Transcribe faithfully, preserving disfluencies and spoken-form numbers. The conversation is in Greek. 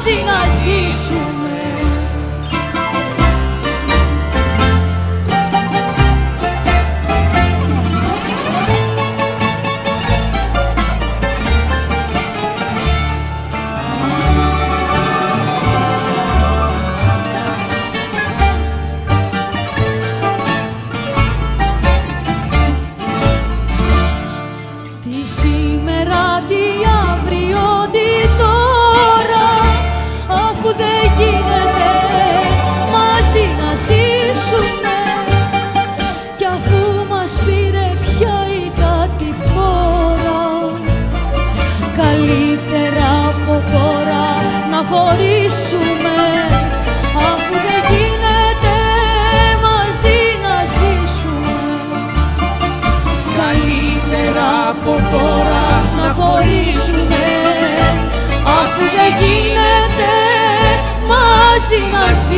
μαζί να ζήσουμε. Σήμερα, τι αύριο, τι τώρα, αφού δεν γίνεται μαζί να ζήσουμε, κι αφού μας πήρε πια η κατηφόρα, καλύτερα από τώρα να χωρίσουμε, αφού δεν γίνεται μαζί να ζήσουμε. Καλύτερα από τώρα να χωρίσουμε, αφού δεν γίνεται μαζί να ζήσουμε.